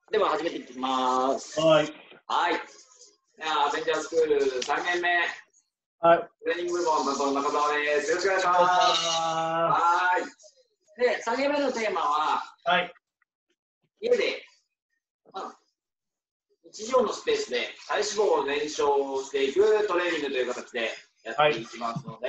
では始めていきます。 はい。 はい。アベンジャースクール3年目。 はい。 トレーニング部門担当の中澤です。よろしくお願いします。はい。で、3年目のテーマは、 はい。 家で、1畳のスペースで体脂肪を燃焼していくトレーニングという形でやっていきますので、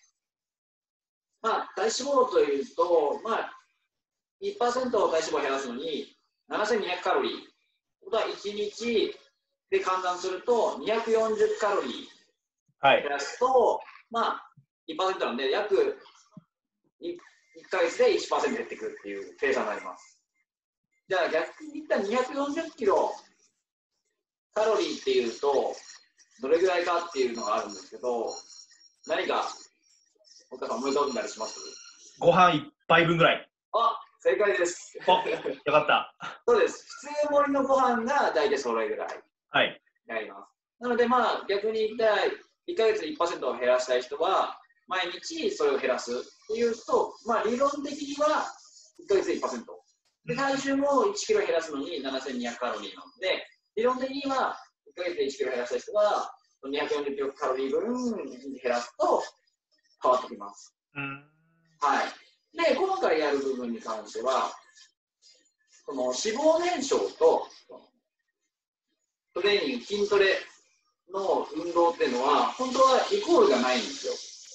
体脂肪というと、1% 体脂肪を減らすのに7200カロリー。1日で換算すると240カロリー減らすと、1% なんで約1ヶ月で 1% 減ってくるっていう計算になります。じゃあ逆に言ったら240キロカロリーっていうとどれぐらいかっていうのがあるんですけど、何か岡さん思い浮かんだりします？ ご飯1杯分ぐらい。 正解です。 よかった。 そうです。普通盛りのご飯が大体それぐらいになります。なので逆に言ったら1ヶ月で 1% を減らしたい人は毎日それを減らすっていうと、理論的には1ヶ月で 1%。で、体重も1キロ減らすのに7200カロリーなので、理論的には1ヶ月で1キロ減らした人は240キロカロリー分1日減らすと変わってきます。はい。で、今回やる部分に関しては、その脂肪燃焼とトレーニング、筋トレの運動っていうのは、本当はイコールがないんですよ。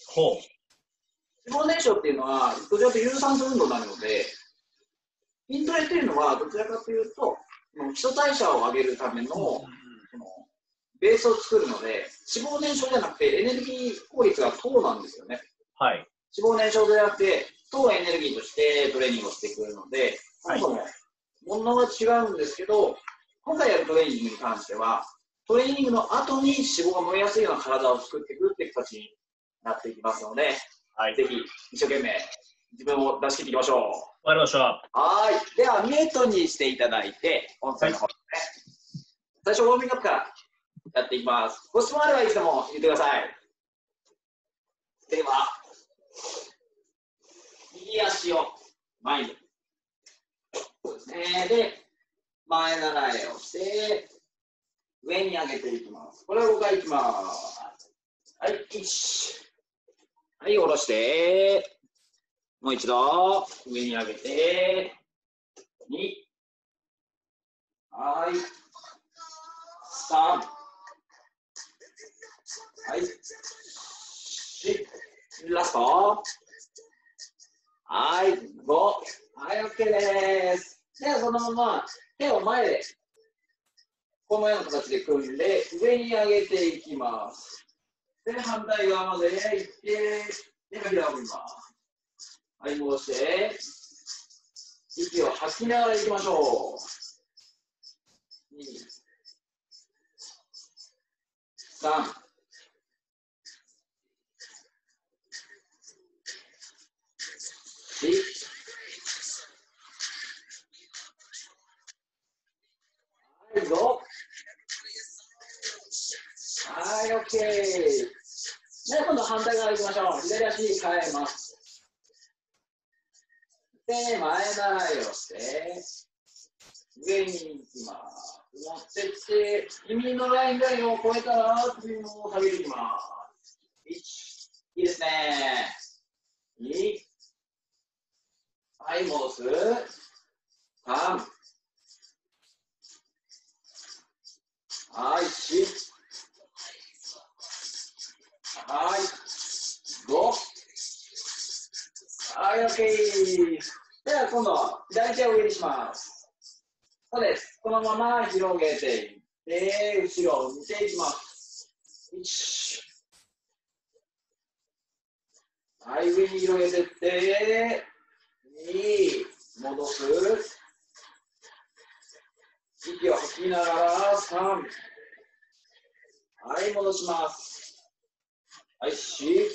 脂肪燃焼っていうのは、どちらかというと有酸素運動になるので、筋トレっていうのは、どちらかというと、基礎代謝を上げるための、ベースを作るので、脂肪燃焼じゃなくて、エネルギー効率が糖なんですよね。 はい。 脂肪燃焼じゃなくて、糖をエネルギーとしてトレーニングをしてくるので、そもそも物が違うんですけど、今回やるトレーニングに関しては、トレーニングの後に脂肪が燃えやすいような体を作っていくっていう形になっていきますので、ぜひ一生懸命自分を出し切っていきましょう。 わかりました。 はい。では、ミュートにしていただいて、音声の方ですね。最初、ウォーミングアップからやっていきます。ご質問あればいつでも言ってください。では、右足を前に。そうですね。で、前習いをして、上に上げていきます。これを5回いきます。はい、1。はい、下ろして、もう一度、上に上げて、2。はい、3。はい、4。ラスト。はい、5。はい、OK です。では、そのまま手を前で、このような形で組んで、上に上げていきます。で、反対側まで行って、で、吐きながらます。はい、戻して、息を吐きながらいきましょう。2、3、4、はい、5。はい、OK。で、今度反対側行きましょう。左足に変えます。で、前習いをして、上に行きます。持ってって、耳のラインぐらいを超えたら、首を下げていきます。1、いいですね。2、はい、戻す。3、はい、4、はい、5。はい、OK。では、今度は左手を上にします。そうです。このまま広げていって、後ろを見ていきます。1。はい、上に広げていって、2、戻す。息を吐きながら、3。はい、戻します。はい、4。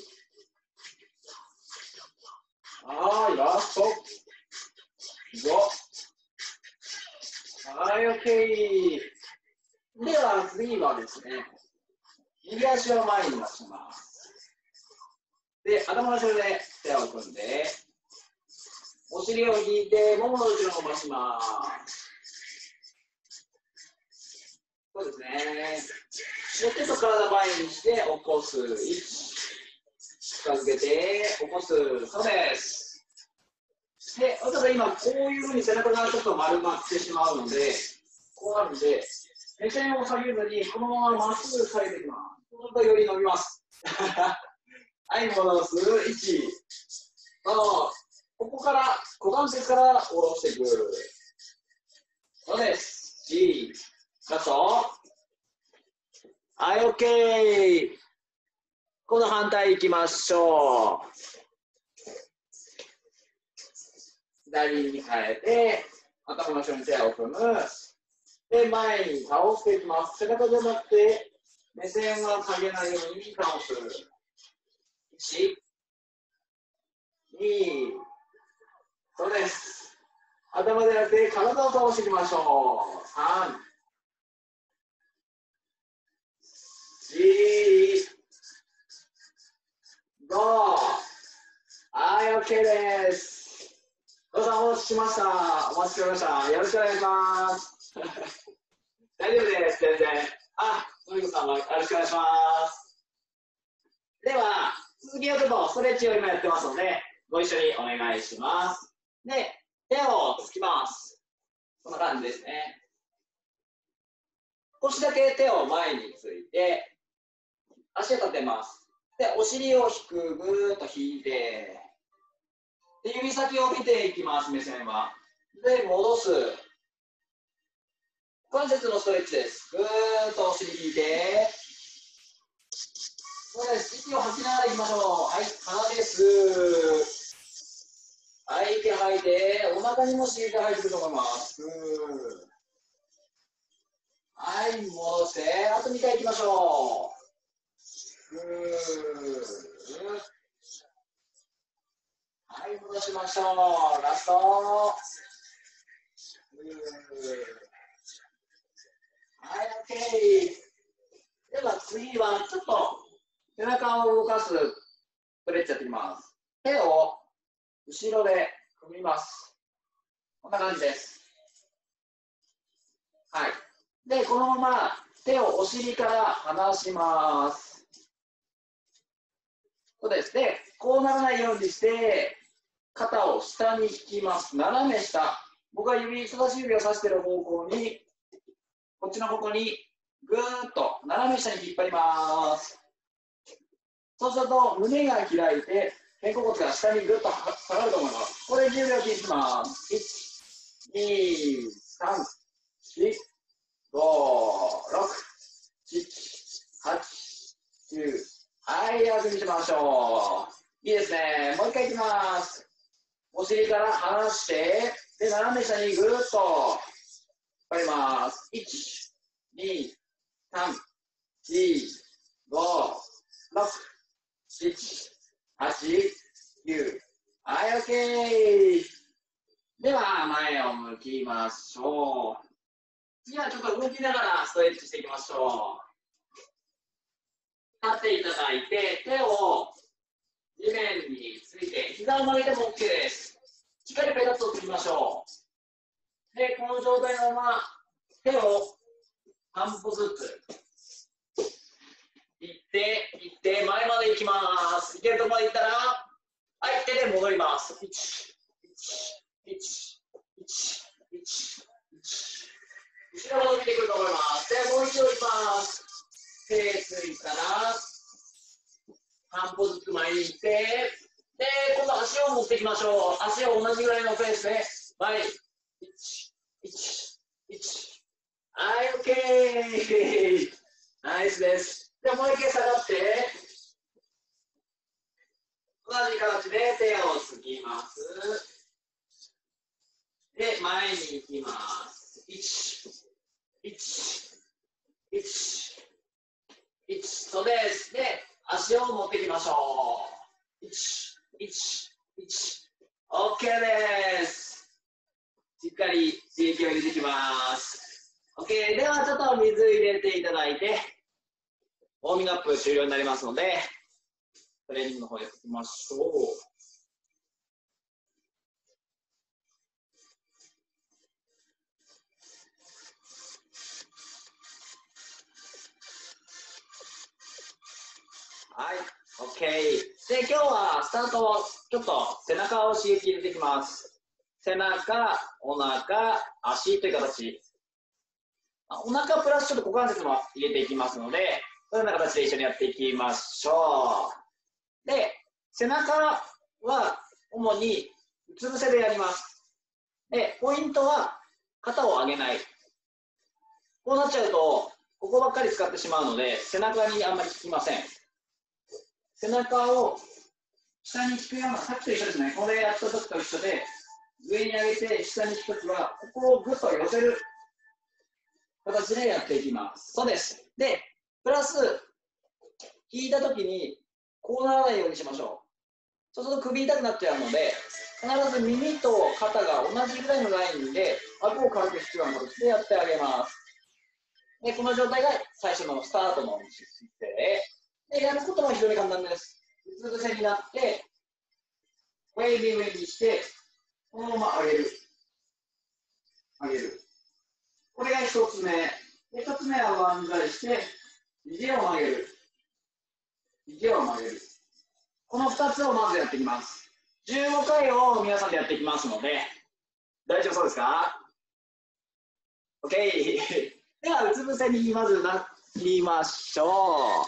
はい、ラスト。5。はい、OK。では、次はですね、右足を前に出します。で、頭の後ろで手を組んで、お尻を引いて、ももの後ろを伸ばします。 手と体前にして起こす。1、近づけて起こす。そうです。で、ただ今、こういうふうに背中がちょっと丸まってしまうので、こうなるので、目線を下げずに、このまままっすぐ下げていきます。そうするとより伸びます。はい、戻す。1、ここから、股関節から下ろしていく。そうです。G、ラスト。はい、OK。今度反対行きましょう。左に変えて、頭の後ろに手を組む。で、前に倒していきます。背中じゃなくて、目線は下げないように倒す。1、2、そうです。頭でなくて体を倒していきましょう。3、4、5、はい、OK です。どうぞお待ちしました。お待ちしておりました。よろしくお願いします。大丈夫です、全然。のりこさんもよろしくお願いします。では、続きはちょっとストレッチを今やってますので、ご一緒にお願いします。で、手をつきます。こんな感じですね。少しだけ手を前について、足を立てます。で、お尻を引く、ぐーっと引いて、で指先を見ていきます、目線は。で、戻す。股関節のストレッチです。ぐーっとお尻引いて、そうです。息を吐きながらいきましょう。はい、鼻です。はい、息吐いて、お腹にも刺激が入ってくると思います。はい、戻して、あと2回いきましょう。はい、戻しましょう。ラスト。はい、OK。では次はちょっと背中を動かすストレッチやっていきます。手を後ろで組みます。こんな感じです。はい。で、このまま手をお尻から離します。そうです。で、こうならないようにして、肩を下に引きます。斜め下。僕が人差し指を指している方向に、こっちの方向にぐーっと斜め下に引っ張ります。そうすると胸が開いて、肩甲骨が下にぐっと下がると思います。これ10秒キープします。1、2、3、4、5、6、7、8、9。はい、休みしましょう。いいですね。もう一回いきます。お尻から離して、で、斜め下にぐーっと引っ張ります。1、2、3、4、5、6、7、8、9。はい、OK。では、前を向きましょう。次はちょっと動きながらストレッチしていきましょう。立っていただいて、手を地面について、膝を曲げても OK です。しっかりペタッとつきましょう。で、この状態のまま、手を半歩ずつ。行って、前まで行きます。行けるとこまで行ったら、はい、手で戻ります。1、1、1、1、1、後ろも伸びてくると思います。で、もう一度行きます。手ついたら、半歩ずつ前に行って、で、今度足を持っていきましょう。足を同じぐらいのペースで、前に、1、1、1。はい、OK。ナイスです。で、もう一回下がって、同じ形で手をつきます。で、前に行きます。1、1、1、1。そうです。で、足を持っていきましょう。1、1、1。OK です。しっかり刺激を入れていきます。OK。では、ちょっと水入れていただいて、ウォーミングアップ終了になりますので、トレーニングの方やっていきましょう。 はい、OK。で、今日はスタート、ちょっと背中を刺激入れていきます。背中、お腹、足という形。お腹プラスちょっと股関節も入れていきますので、このような形で一緒にやっていきましょう。で、背中は主にうつ伏せでやります。で、ポイントは肩を上げない。こうなっちゃうと、ここばっかり使ってしまうので、背中にあんまり効きません。背中を下に引くような、さっきと一緒ですね。これやった時と一緒で、上に上げて下に引くときは、ここをぐっと寄せる形でやっていきます。そうです。で、プラス、引いたときに、こうならないようにしましょう。そうすると首痛くなっちゃうので、必ず耳と肩が同じぐらいのラインで、顎を軽く引くような形でやってあげます。で、この状態が最初のスタートの姿勢。で、やることも非常に簡単です。うつ伏せになって、ウェイビーウェイにして、このまま上げる。上げる。これが一つ目。で、一つ目は万歳して、肘を曲げる。肘を曲げる。この二つをまずやっていきます。15回を皆さんでやっていきますので、大丈夫そうですか？ OK。では、うつ伏せにまずなりましょう。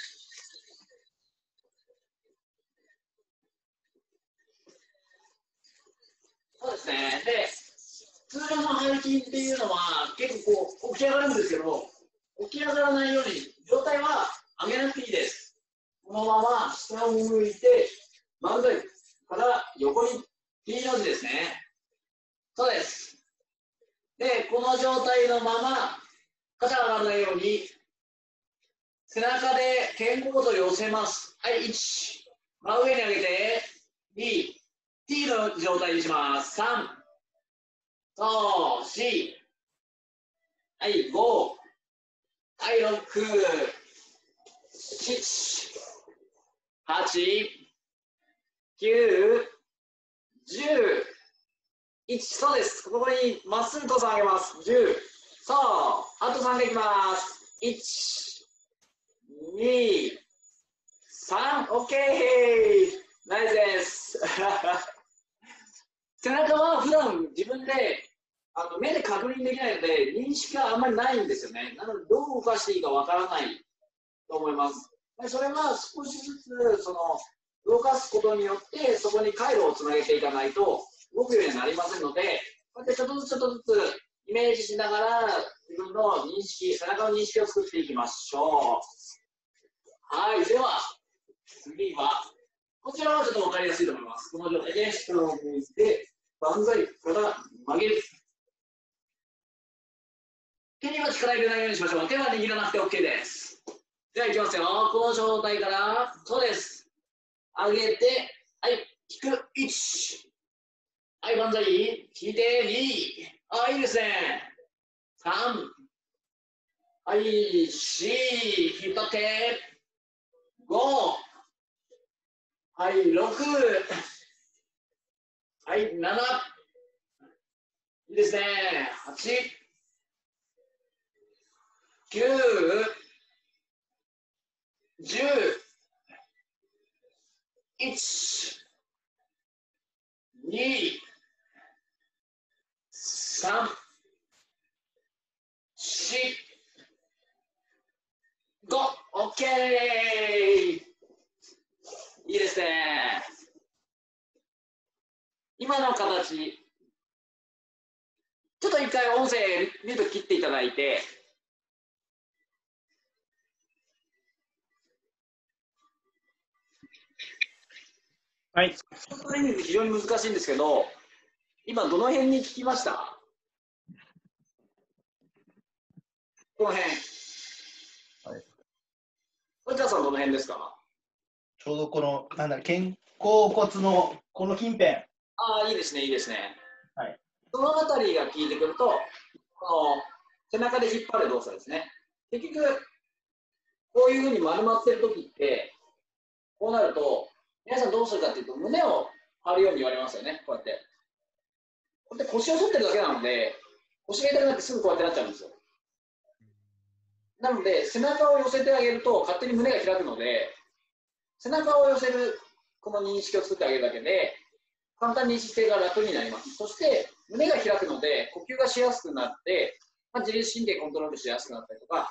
そうですね。で、通常の背筋っていうのは結構こう起き上がるんですけど、起き上がらないように状態は上げなくていいです。このまま下を向いて、万歳から横に T の字ですね。そうです。で、この状態のまま肩が上がらないように背中で肩甲骨を寄せます。はい、1、真上に上げて、2、T の状態にします。3、そう、4、はい、5、はい、6、7、8、9、10、1、そうです。ここにまっすぐと上げます。10、そう、あと3回いきます。1、2、3、OK。ナイスです。背中は普段自分で目で確認できないので認識があんまりないんですよね。なのでどう動かしていいかわからないと思います。それは少しずつ動かすことによってそこに回路をつなげていかないと動くようにはなりませんので、こうやってちょっとずつちょっとずつイメージしながら自分の認識、背中の認識を作っていきましょう。はい、では次はこちらはちょっと分かりやすいと思います。この状態で下を向いて万歳から曲げる。手には力入れないようにしましょう。手は握らなくて OK です。では、いきますよ。この状態から、そうです。上げて、はい、引く、1。はい、万歳。引いて、2。あ、いいですね。3。はい、4。引っ張って、5。はい、6。はい、7。いいですね。8。9、10、1、2、3、4、5、OK！ いいですね。今の形、ちょっと一回音声ミュート切っていただいて、 はい。 トレーニング非常に難しいんですけど、今どの辺に聞きました？この辺。はい。お茶さんどの辺ですか？ ちょうどこの、肩甲骨のこの近辺。 ああ、いいですね、いいですね。 はい。 そのあたりが効いてくると、この背中で引っ張る動作ですね。結局、こういうふうに丸まってるときって、こうなると、皆さんどうするかっていうと、胸を張るように言われますよね、こうやって。こうやって腰を反ってるだけなので、腰が痛くなってすぐこうやってなっちゃうんですよ。なので、背中を寄せてあげると、勝手に胸が開くので、 背中を寄せるこの認識を作ってあげるだけで、簡単に姿勢が楽になります。そして、胸が開くので、呼吸がしやすくなって、自律神経コントロールしやすくなったりとか、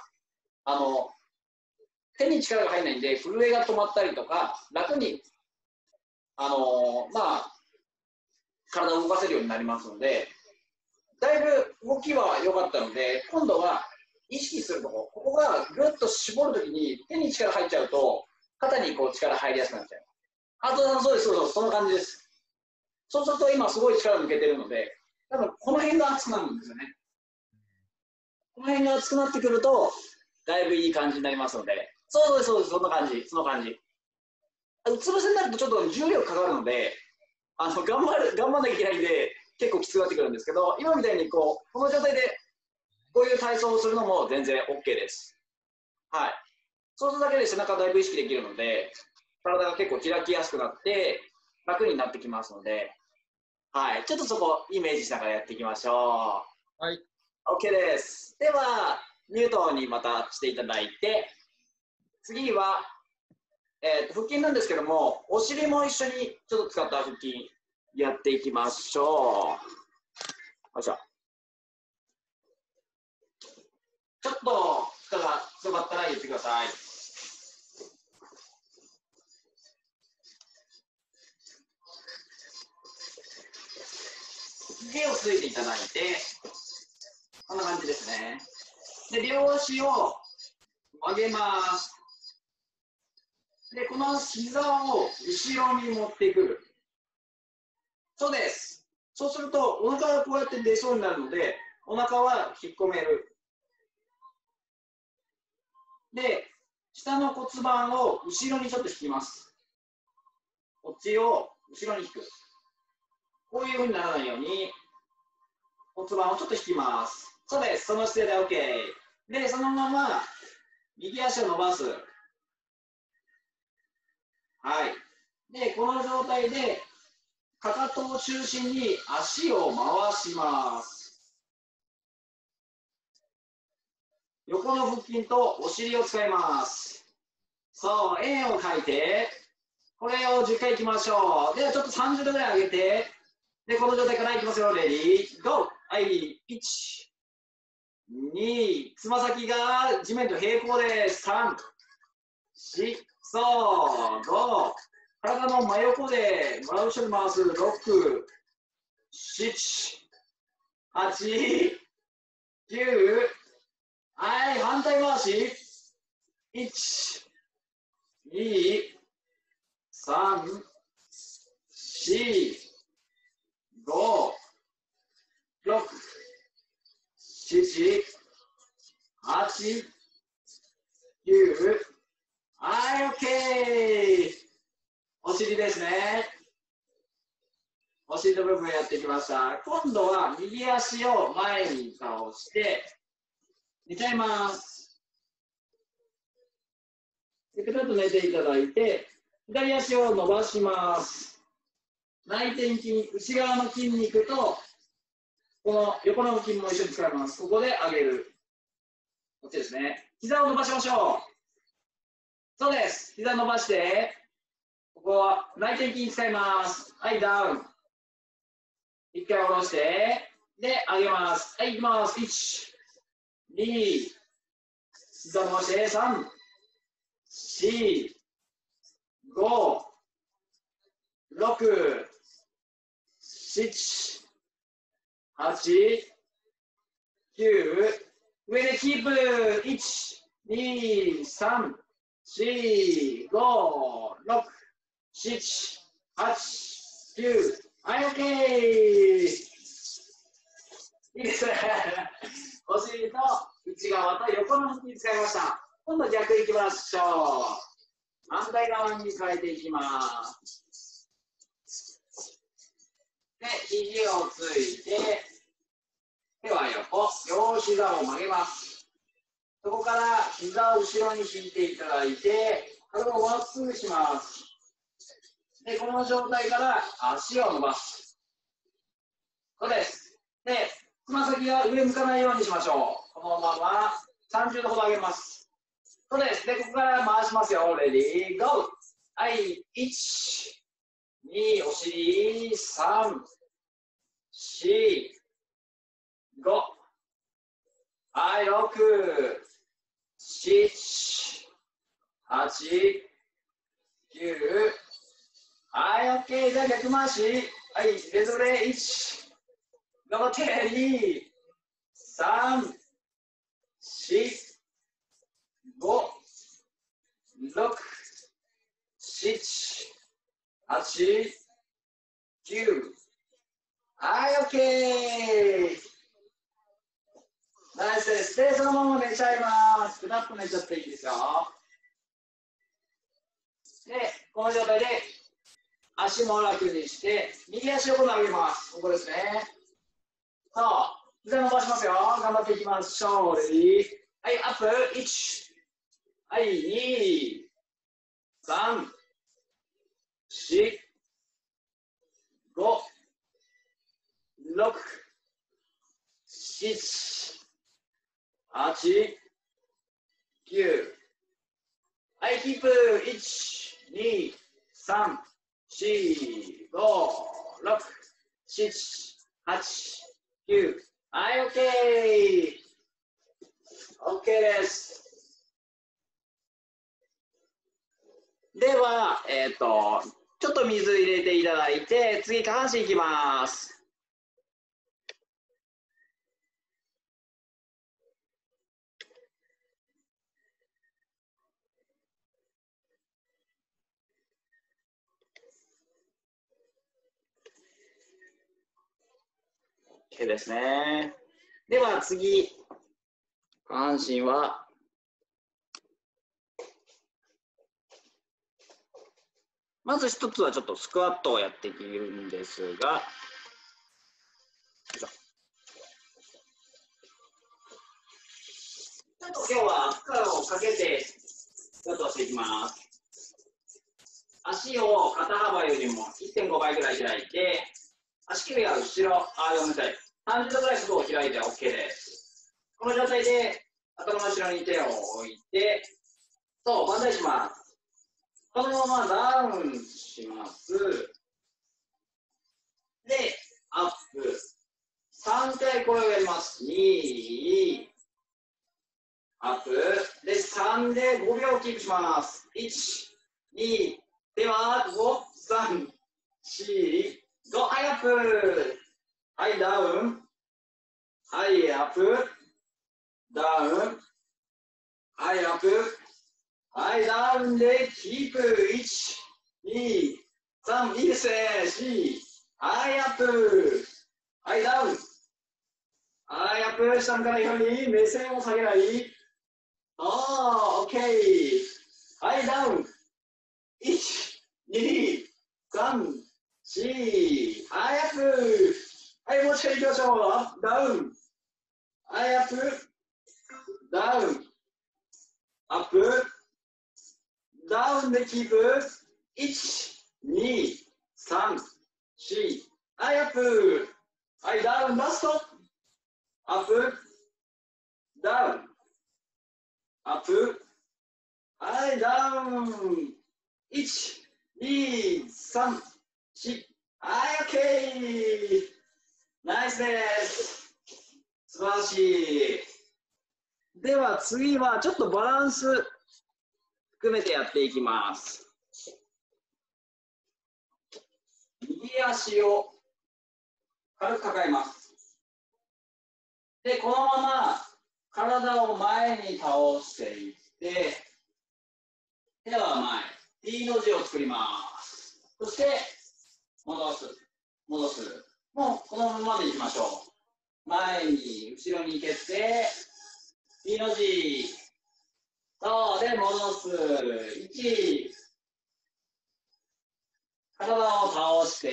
手に力が入らないんで、震えが止まったりとか、楽に、体を動かせるようになりますので、だいぶ動きは良かったので、今度は意識するところ、ここがぐっと絞るときに手に力入っちゃうと、肩にこう力入りやすくなっちゃう。そうです、そんな感じです。そうすると今すごい力抜けてるので、多分この辺が熱くなるんですよね。この辺が熱くなってくると、だいぶいい感じになりますので、そうです、そんな感じ。うつ伏せになるとちょっと重力かかるので、頑張んなきゃいけないんで、結構きつくなってくるんですけど、今みたいにこの状態でこういう体操をするのも全然 OK です。はい。そうするだけで背中だいぶ意識できるので、体が結構開きやすくなって楽になってきますので、はい、ちょっとそこイメージしながらやっていきましょう。 はい。 OK です。では、ニュートンにまたしていただいて、次は、腹筋なんですけども、お尻も一緒にちょっと使った腹筋やっていきましょう。よいしょ。ちょっと負荷が強かったら言ってください。手をついていただいて、こんな感じですね。で、両足を上げます。で、この膝を後ろに持ってくる。そうです。そうすると、お腹がこうやって出そうになるので、お腹は引っ込める。で、下の骨盤を後ろにちょっと引きます。こっちを後ろに引く。こういう風にならないように、骨盤をちょっと引きます。そうです。その姿勢で OK。で、そのまま、右足を伸ばす。はい。で、この状態で、かかとを中心に足を回します。横の腹筋とお尻を使います。そう、円を描いて、これを10回いきましょう。ではちょっと30度ぐらい上げて、で、この状態からいきますよ。レディー、ゴー。はい、1、2、つま先が地面と平行です。3、4、そう、5、体の真横で真後ろに回す。6、7、8、9、はい、反対回し。1、2、3、4、5、6、7、8、9、はい、OK。お尻ですね。お尻の部分やってきました。今度は右足を前に倒して、寝ちゃいます。で、くるっと寝ていただいて、左足を伸ばします。内転筋、内側の筋肉と、この横の筋も一緒に使います。ここで上げる。こっちですね。膝を伸ばしましょう。そうです。膝伸ばして、ここは内転筋使います。はい、ダウン。一回下ろして、で、上げます。はい、いきます。1、2、膝伸ばして、3、4、5、6、7、8、9、上でキープ。1、2、3、4、5、6、7、8、9。はい、OK。いいですね。お尻と内側と横の腹筋使いました。今度逆いきましょう。反対側に変えていきます。で、肘をついて、手は横、両膝を曲げます。そこから膝を後ろに引いていただいて、体をまっすぐします。で、この状態から足を伸ばす。そうです。で、つま先が上向かないようにしましょう。このまま30度ほど上げます。そうです。で、ここから回しますよ。レディー、ゴー。 はい、1、2、お尻、3、4、5、はい、6、7、8、9、はい、OK。じゃあ逆回し。はい、それぞれ1、頑張って、2、3、4、5、6、7、8、9。はい、OK。ナイスです。で、そのまま寝ちゃいます。くたっと寝ちゃっていいですよ。で、この状態で足も楽にして、右足を今度上げます。ここですね。さあ、膝伸ばしますよ。頑張っていきましょう。レディー。はい、アップ。1。はい、2、3、4、5、6、7、8、9。はい、キープ。1、2、3、4、5、6、7、8、9。はい、OK。OK です。では、ちょっと水入れていただいて、次、下半身いきます。OK ですね。では次、下半身は、まず一つはちょっとスクワットをやっていくんですが、ちょっと今日は負荷をかけてスクワットをしていきます。足を肩幅よりも 1.5 倍ぐらい開いて、足首は後ろ、ごめんなさい、30度ぐらい外を開いて OK です。この状態で頭の後ろに手を置いて、そう、万歳します。このままダウンします。で、アップ。3回これをやります。2、アップ。で、3で5秒キープします。1、2、では、5、3、4、5、はい、アップ。はい、ダウン。はい、アップ。ダウン。はい、アップ。はい、ダウンでキープ。1、2、3、いいですね。4、はい、アップ。はい、ダウン。はい、アップ。下からように目線を下げない。オッケー。はい、ダウン。1、2、3、4。はい、アップ。はい、もう一回いきましょう。ダウン。はい、アップ。ダウン。アップ。ダウンでキープ。1、2、3、4。はい、アップ。はい、ダウン、ラスト。アップ。ダウン。アップ。はい、ダウン。1、2、3、4。はい、OK。ナイスです。素晴らしい。では次はちょっとバランス含めてやっていきます。右足を軽く抱えます。で、このまま体を前に倒していって、手は前、T の字を作ります。そして、戻す、戻す。もうこのままでいきましょう。前に、後ろに蹴って、T の字。そうで、戻す。1、体を倒して、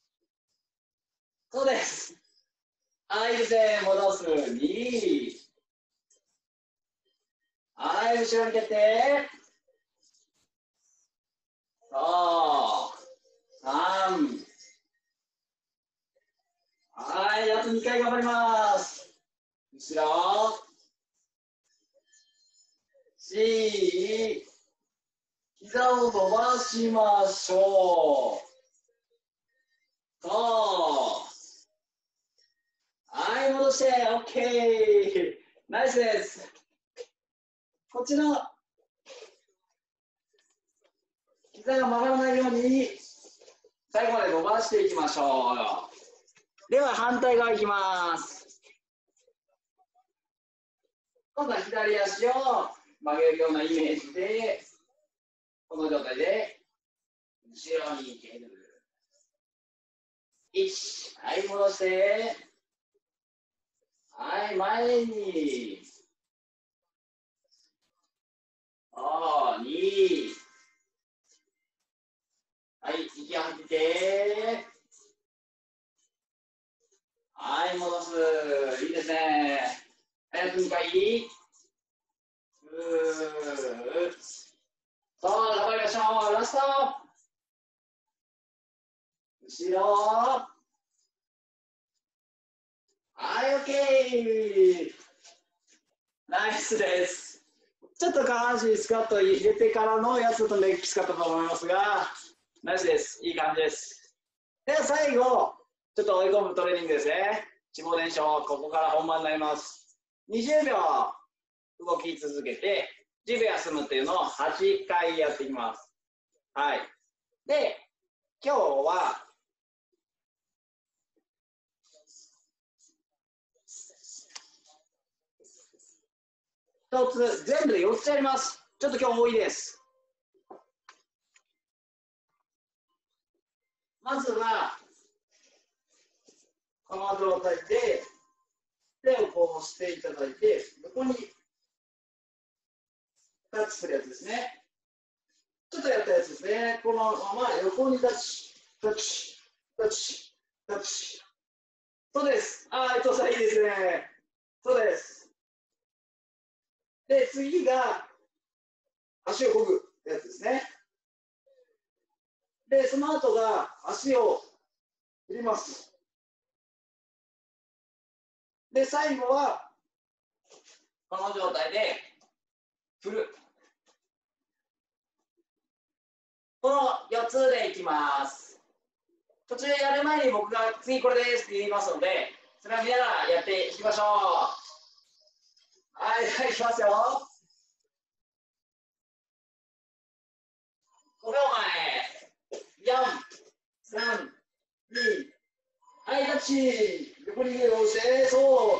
そうです。はい、いいですね。戻す。2、はい、後ろに蹴って、そう、3、はい、あと2回頑張ります。後ろ、4、 膝を伸ばしましょう。そう。はい、戻して、OK。ナイスです。こっちの膝が曲がらないように最後まで伸ばしていきましょう。では反対側いきます。今度は左足を曲げるようなイメージで、この状態で後ろに蹴る。1、はい、戻して、はい、前に。2、はい、息を吐いて、はい、戻す。いいですね。早く2回。さあ、頑張りましょう。ラスト。後ろ。はい、OK。ナイスです。ちょっと下半身スカット入れてからのやつとね、きつかったと思いますが、ナイスです。いい感じです。では最後、ちょっと追い込むトレーニングですね。脂肪燃焼、ここから本番になります。20秒動き続けて、10秒休むっていうのを8回やっていきます。はい。で、今日は、1つ、全部で4つやります。ちょっと今日多いです。まずは、この状態で、手をこうしていただいて、横にタッチするやつですね。ちょっとやったやつですね。このまま横にタッチ、タッチ、タッチ、タッチ。そうです。伊藤さんいいですね。そうです。で、次が足をこぐやつですね。で、その後が足を振ります。で、最後はこの状態で振る。この4つでいきます。途中やる前に僕が次これですって言いますので、それを見ながらやっていきましょう。はい、じゃあいきますよ。5秒前。4、3、2、はい、タッチ。横に移動して、そう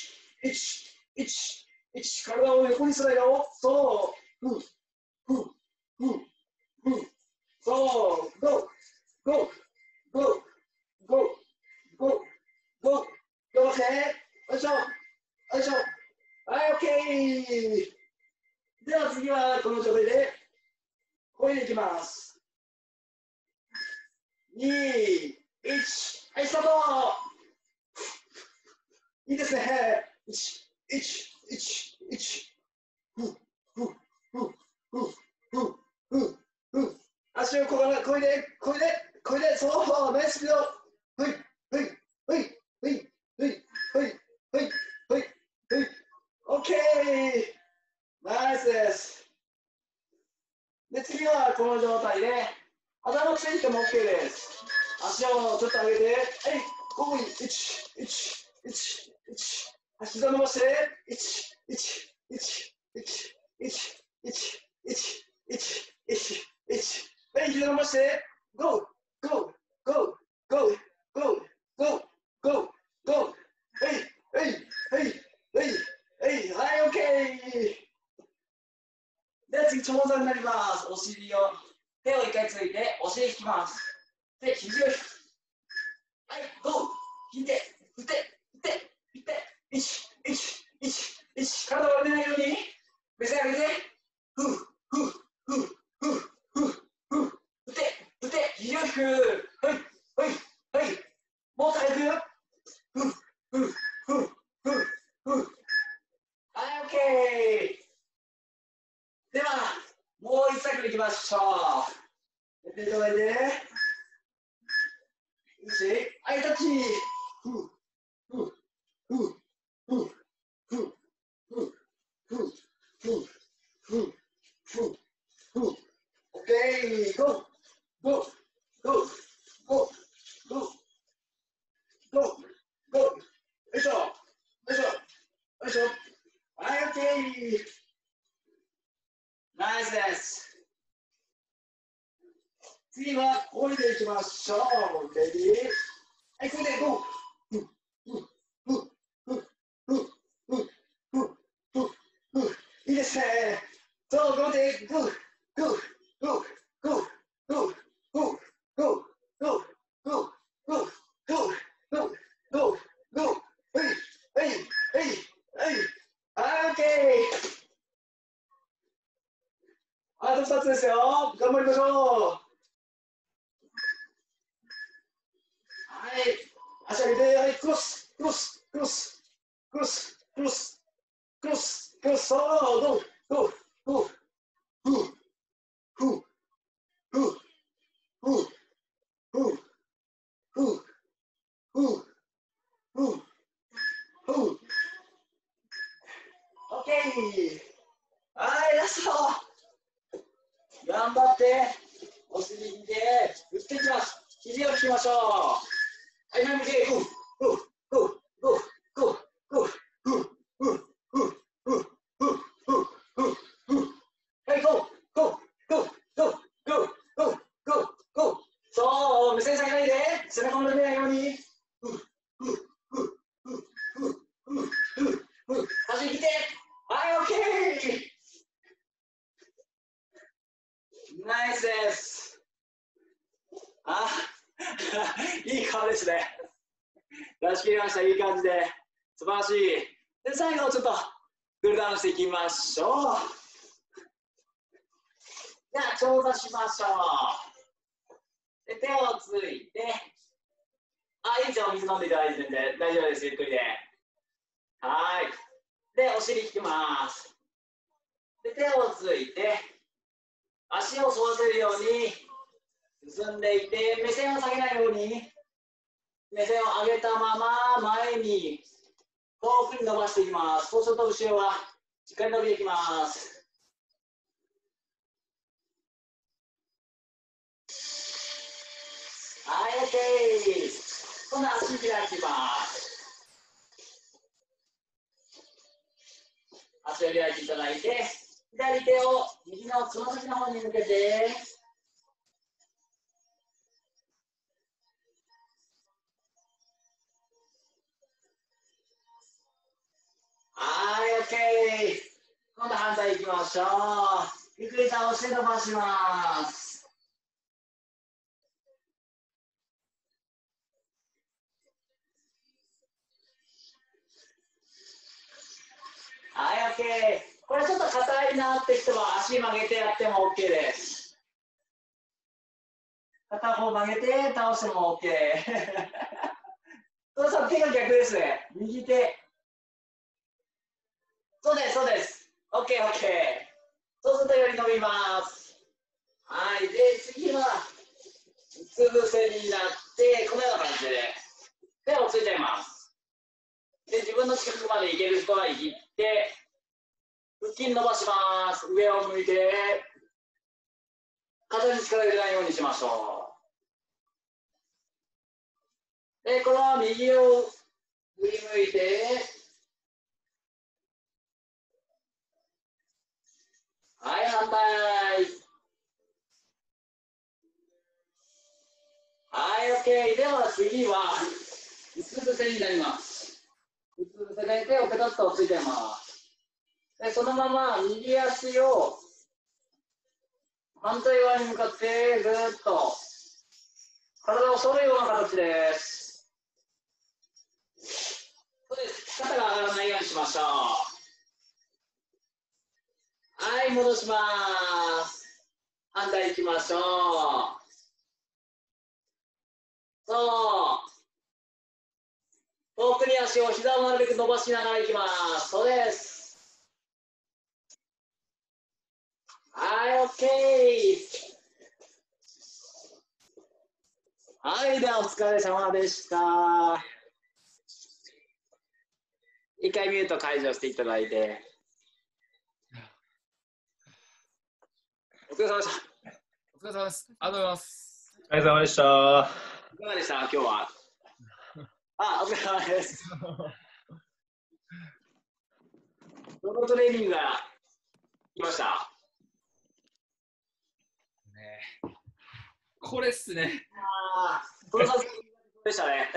、1、1、1、1、体を横にスライド。そう、ふう、ふう、ふう、ふう。そう、ゴー、ゴー、ゴー、ゴー、ゴー、ゴー。頑張って。よいしょ、よいしょ。はい、オッケー。では次はこの状態で、こいでいきます。2、1、はい、スタート。いいですね。1、1、1、1。ふう、ふう、ふう、ふう、ふう、ふう、ふう。足をこいで、こいで、こいで、そう、ナイススピード。ふい、ふい、ふい、ふい、ふい、ふい、ふい、ふい、ふい。オッケー。ナイスです。で、次はこの状態で、頭ついても OK です。足をちょっと上げて、はい、ここに、1、1、1、1、膝伸ばして、1、1、1、1、1、1、1、1、1、はい、膝伸ばして、GO、GO、GO、GO、GO、GO、GO、GO、はい、はい、はい、はい、はい、OK。では次、長座になります。お尻を、手を一回ついて、お尻引きます。で、肘を引く。はい、ゴー。引いて、振って、振って、振って、1、1、1、1、体を上げないように、目線上げて、ふう、ふう、ふう、ふう、ふう、ふう、振って、振って、肘を引く。はい、はい、はい。もっと早くよ。ふう、ふう、ふう、ふう、ふう。はい、オッケー。では、もう一作いきましょう。やっていただいて。よし、はい、タッチ。ふう、ふう、ふう、ふう、ふう、ふう、ふう、ふう、ふう、ふう、ふう。 しょ。はい、オッケー。ナイスです。次はこれでいきましょう。レディー。はい、これでゴー。いいですね。そう、これでゴー。あと2つですよ。頑張りましょう。はい。足上げて、はい、クロス。そう、ゴー。オッケー。はい、ラスト。頑張って、お尻引いて、打っていきます。肘を引きましょう。はい、前向き、はい、ゴー。そう、目線下げないで、背中も伸びないように。足引いて、はい、オッケー。ナイスです。あ、いい顔ですね。出し切りました。いい感じで。素晴らしい。で、最後、ちょっとクールダウンしていきましょう。じゃあ、長座しましょう。で、手をついて、いいですよ。水飲んでいただいてて大丈夫です。ゆっくりで。はい。で、お尻引きます。で、手をついて、足を沿わせるように進んでいて、目線を下げないように、目線を上げたまま前に遠くに伸ばしていきます。そうすると後ろはしっかり伸びていきます。はい、OK。今度は足開きます。足を開いていただいて、左手を右のつま先の方に向けて、はい、OK。今度反対いきましょう。ゆっくり倒して伸ばします。はい、OK。これちょっと硬いなって人は足曲げてやっても OK です。片方曲げて倒しても OK。そうそう、手が逆ですね。右手。そうです、そうです。OK、OK。そうするとより伸びます。はい。で、次は、うつ伏せになって、このような感じで、手をついちゃいます。で、自分の近くまで行ける人は行って、腹筋伸ばします。上を向いて、肩に力入れないようにしましょう。で、このまま右を振り向いて、はい、反対。はい、OK。では次は、うつ伏せになります。うつ伏せで手をペタッとついてます。で、そのまま右足を反対側に向かってぐーっと体を反るような形です。そうです。肩が上がらないようにしましょう。はい、戻します。反対行きましょう。そう。遠くに足を膝をなるべく伸ばしながら行きます。そうです。はい、OK。はい、ではお疲れ様でした。一回ミュート解除していただいて。お疲れ様でした。 お疲れ様です。ありがとうございます。 お疲れ様でした。 いかがでした今日は。お疲れ様です。 どのトレーニングが来ました？ ね、これっすね。 ああ、この撮影でしたね。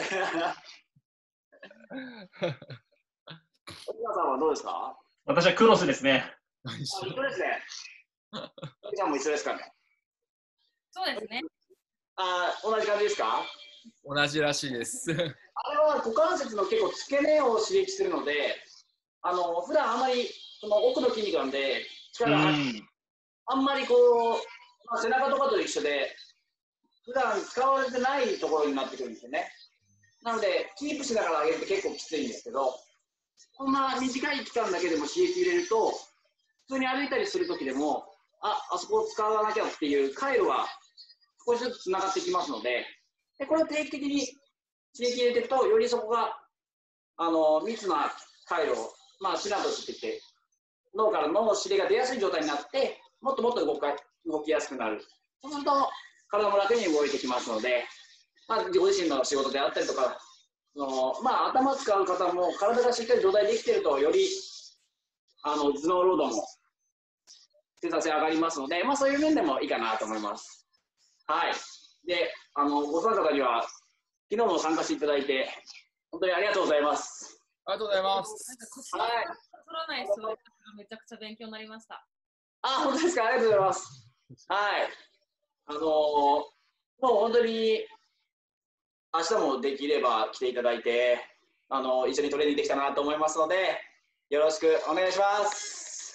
奥田さんはどうですか？ 私はクロスですね。 一緒ですね。ちゃんも一緒ですかね。 そうですね。 同じ感じですか？ 同じらしいです。 あれは股関節の結構付け根を刺激するので、普段あまりその奥の筋肉なんで力があんまりこう、背中とかと一緒で普段使われてないところになってくるんですよね。なのでキープしながら上げると結構きついんですけど、こんな短い期間だけでも刺激入れると普通に歩いたりする時でもあそこを使わなきゃっていう回路が少しずつつながってきますので、これを定期的に刺激入れていくとよりそこが密な回路を、シナプスって言って脳から脳の指令が出やすい状態になってもっともっと動きやすくなる。そうすると体も楽に動いてきますので、ご自身の仕事であったりとか頭使う方も体がしっかり土台できているとより頭脳労働も生産性上がりますので、そういう面でもいいかなと思います。はい。で、ご参加方には昨日も参加していただいて本当にありがとうございます。 ありがとうございます。 はい。取らない人めちゃくちゃ勉強になりました。 本当ですか？ありがとうございます。はい。もう本当に明日もできれば来ていただいて、一緒にトレーニングできたなと思いますので、よろしくお願いします。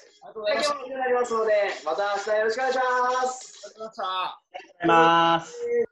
ありがとうございました。 今日もになりますので、また明日よろしくお願いします。 ありがとうございました。 ありがとうございます。